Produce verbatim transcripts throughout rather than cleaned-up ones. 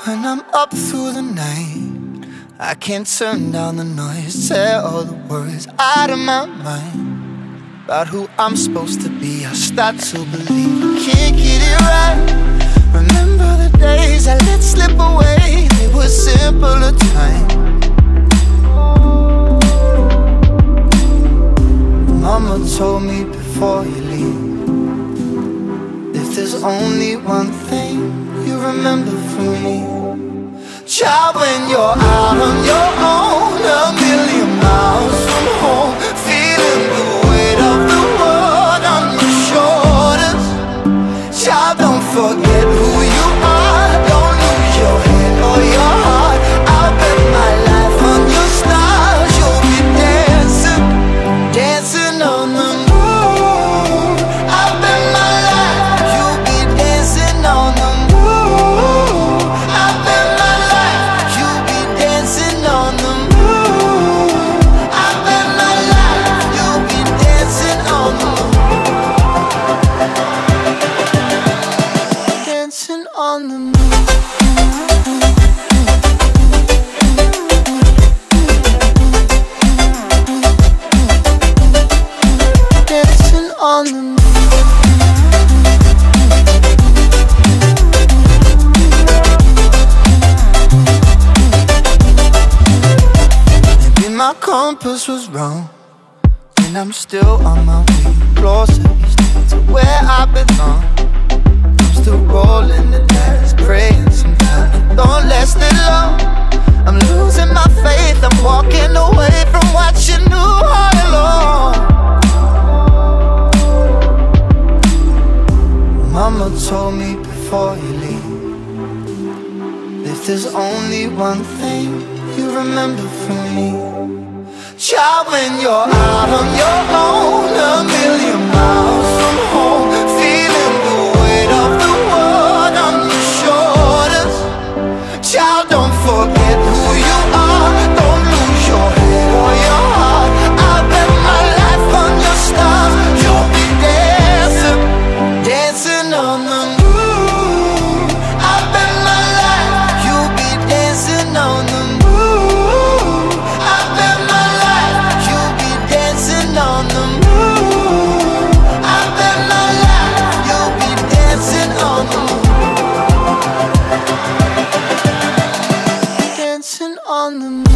When I'm up through the night, I can't turn down the noise, tear all the worries out of my mind. About who I'm supposed to be, I start to believe I can't get it right. Remember the days I let slip away, they were simpler times. Mama told me before you leave, if there's only one thing you remember from me, child, when you're out on your own, a million miles from home, feeling the weight of the world on your shoulders. Child, don't forget who you are, don't lose your head or your heart. I'll bet my life on your stars, you'll be dancing, dancing on the moon. I'll bet my life you'll be dancing on the moon. I'll bet my life you'll be dancing on the moon. I'll bet my life you'll be dancing on the moon. Dancing on the moon. Dancing on the moon. Maybe my compass was wrong, and I'm still on my way closer each day to where I belong. I'm still rolling the dice, praying sometimes it don't last that long. I'm losing my faith, I'm walking away from what you knew all along. Mama told me before you leave, if there's only one thing you remember from me, child, when you're out on your own, a million miles from home, feeling the weight of the world on your shoulders. Child, don't forget who you are, don't lose your head or your heart. I'll bet my life on your stars, you'll be dancing, dancing on the moon. I'll bet my life you'll be dancing on the moon. I'll bet my life you'll be dancing on the moon. I'll bet my life you'll be dancing on the moon. Dancing on the moon.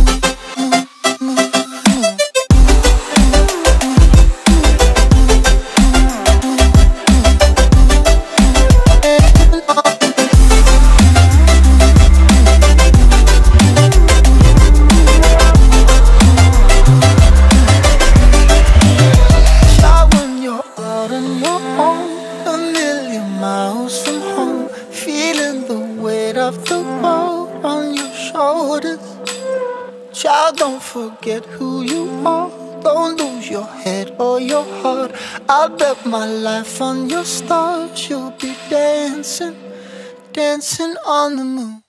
Child, when you're out on your own, a million miles from home, feeling the weight of the world on your shoulders. Child, don't forget who you are, don't lose your head or your heart. I'll bet my life on your stars, you'll be dancing, dancing on the moon.